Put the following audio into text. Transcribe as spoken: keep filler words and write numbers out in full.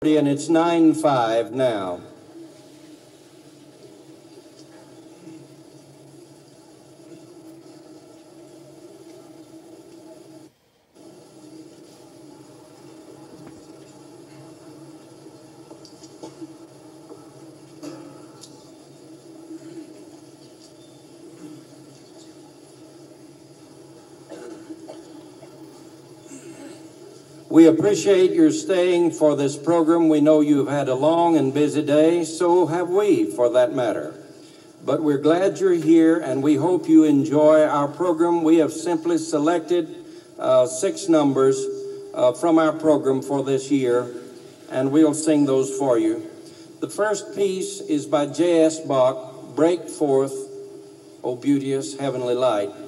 And it's nine five now. We appreciate your staying for this program. We know you've had a long and busy day, so have we, for that matter. But we're glad you're here, and we hope you enjoy our program. We have simply selected uh, six numbers uh, from our program for this year, and we'll sing those for you. The first piece is by J S Bach, Break Forth, O Beauteous Heavenly Light.